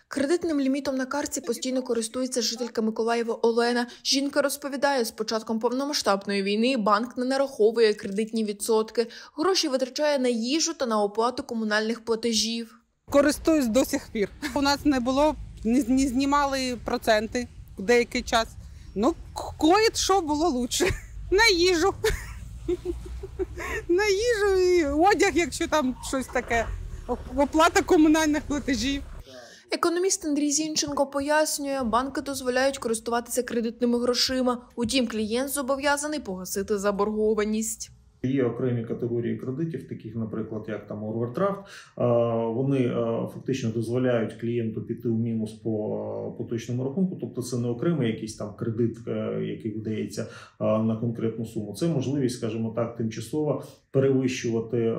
Кредитним лімітом на картці постійно користується жителька Миколаєва Олена. Жінка розповідає, з початком повномасштабної війни банк не нараховує кредитні відсотки. Гроші витрачає на їжу та на оплату комунальних платежів. Користуюсь до сих пір. У нас не знімали проценти деякий час. Ну, що було краще. На їжу. На їжу і одяг, якщо там щось таке. Оплата комунальних платежів. Економіст Андрій Зінченко пояснює, банки дозволяють користуватися кредитними грошима. Утім, клієнт зобов'язаний погасити заборгованість. Є окремі категорії кредитів, таких, наприклад, як там овердрафт. Вони фактично дозволяють клієнту піти в мінус по поточному рахунку. Тобто це не окремий якийсь там кредит, який видається на конкретну суму. Це можливість, скажімо так, тимчасово перевищувати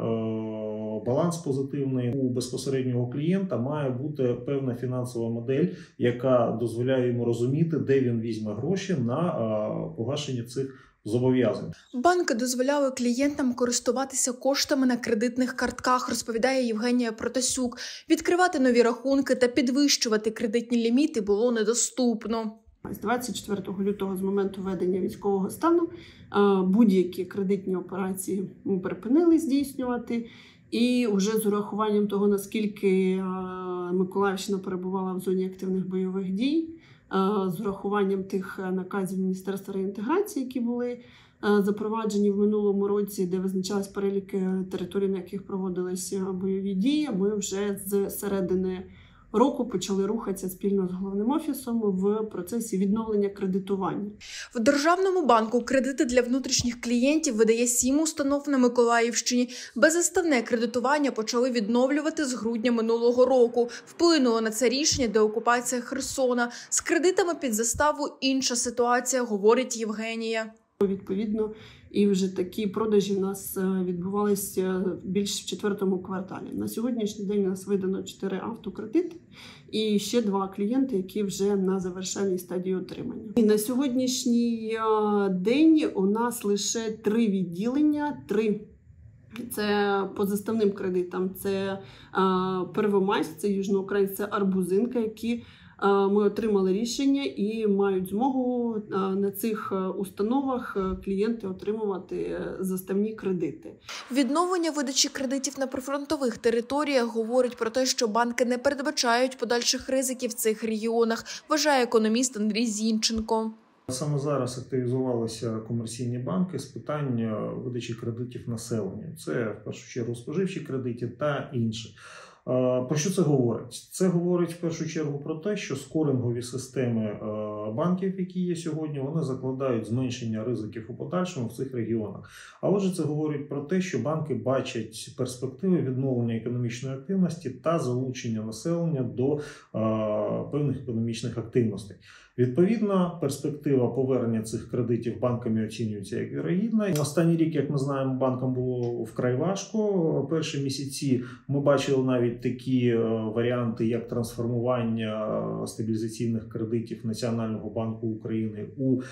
баланс позитивний. У безпосереднього клієнта має бути певна фінансова модель, яка дозволяє йому розуміти, де він візьме гроші на погашення цих зобов'язань. Банки дозволяли клієнтам користуватися коштами на кредитних картках, розповідає Євгенія Протасюк. Відкривати нові рахунки та підвищувати кредитні ліміти було недоступно. З 24 лютого, з моменту введення військового стану, будь-які кредитні операції ми припинили здійснювати. І вже з урахуванням того, наскільки Миколаївщина перебувала в зоні активних бойових дій, з урахуванням тих наказів Міністерства реінтеграції, які були запроваджені в минулому році, де визначались переліки територій, на яких проводилися бойові дії, ми вже з середини року почали рухатися спільно з головним офісом в процесі відновлення кредитування. В Державному банку кредити для внутрішніх клієнтів видає 7 установ на Миколаївщині. Беззаставне кредитування почали відновлювати з грудня минулого року. Вплинуло на це рішення деокупація Херсона. З кредитами під заставу інша ситуація, говорить Євгенія. Відповідно, і вже такі продажі в нас відбувалися більш в 4-му кварталі. На сьогоднішній день у нас видано 4 автокредити і ще 2 клієнти, які вже на завершальній стадії отримання. І на сьогоднішній день у нас лише 3 відділення, 3. Це по заставним кредитам, це Первомайськ, це Южноукраїнськ, це Арбузинка, які ми отримали рішення і мають змогу на цих установах клієнти отримувати заставні кредити. Відновлення видачі кредитів на прифронтових територіях говорить про те, що банки не передбачають подальших ризиків в цих регіонах, вважає економіст Андрій Зінченко. Саме зараз активізувалися комерційні банки з питань видачі кредитів населенню. Це, в першу чергу, споживчі кредити та інші. Про що це говорить? Це говорить в першу чергу про те, що скорингові системи банків, які є сьогодні, вони закладають зменшення ризиків у подальшому в цих регіонах. А отже, це говорить про те, що банки бачать перспективи відновлення економічної активності та залучення населення до певних економічних активностей. Відповідно, перспектива повернення цих кредитів банками оцінюється як вірогідна. Останній рік, як ми знаємо, банкам було вкрай важко. Перші місяці ми бачили навіть такі варіанти, як трансформування стабілізаційних кредитів Національного банку України у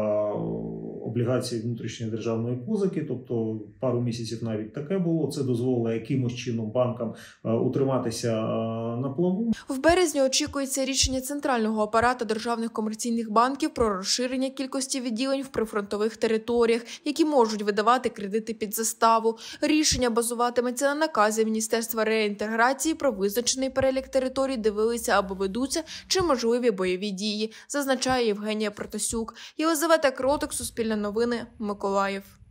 облігації внутрішньої державної позики. Тобто пару місяців навіть таке було. Це дозволило якимось чином банкам утриматися на плаву. В березні очікується рішення Центрального апарату державних комерційних банків про розширення кількості відділень в прифронтових територіях, які можуть видавати кредити під заставу. Рішення базуватиметься на наказі Міністерства реінтеграції про визначений перелік територій, де велися або ведуться чи можливі бойові дії, зазначає Євгенія Протасюк. Єлизавета Кротик, Суспільне новини, Миколаїв.